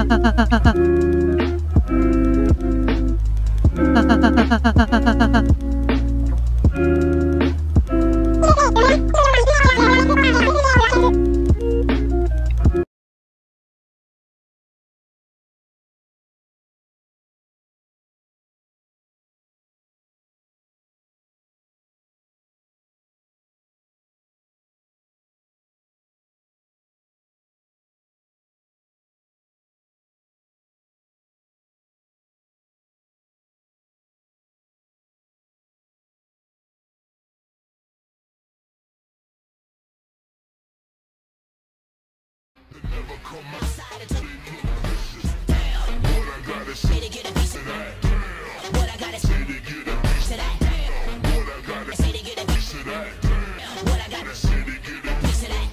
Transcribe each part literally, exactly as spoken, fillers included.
Never come outside to damn. What I gotta say to get a piece of that. Damn. What I gotta say to get a piece of that. Damn. What I gotta say to get a piece of that. Damn. What I gotta say to get a piece of that.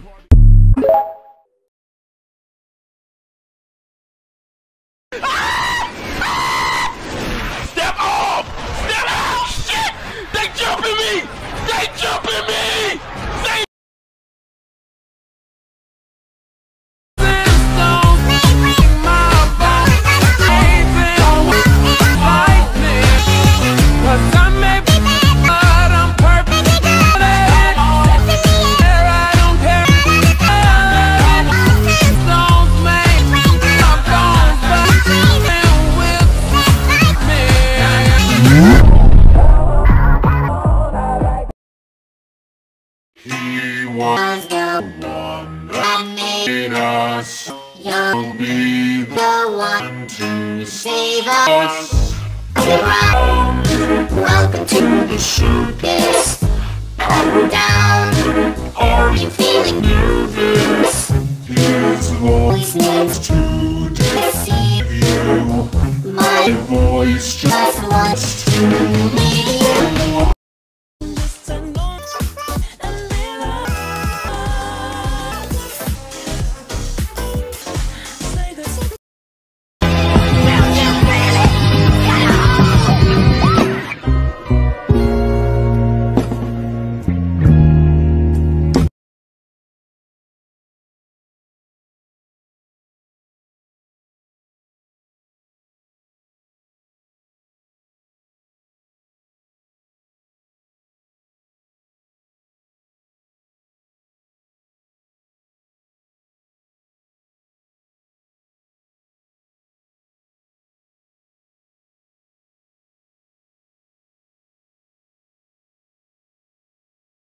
Step off! Step out! Shit! They jumping me! They jumping me! They He was the one that made us. You'll be the one to save us. Welcome to the circus. Power down. Are you feeling nervous? His voice needs to deceive you. My voice just